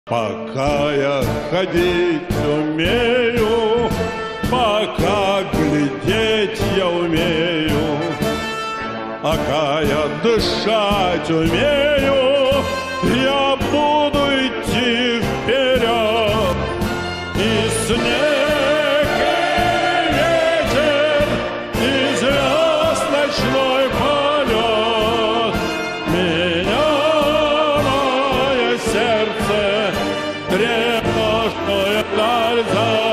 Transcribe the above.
Пока я ходить умею, пока глядеть я умею, пока я дышать умею, я буду идти вперед. И снег, и ветер, и звезд ночной полет меня, мое сердце, тревожную даль зовет.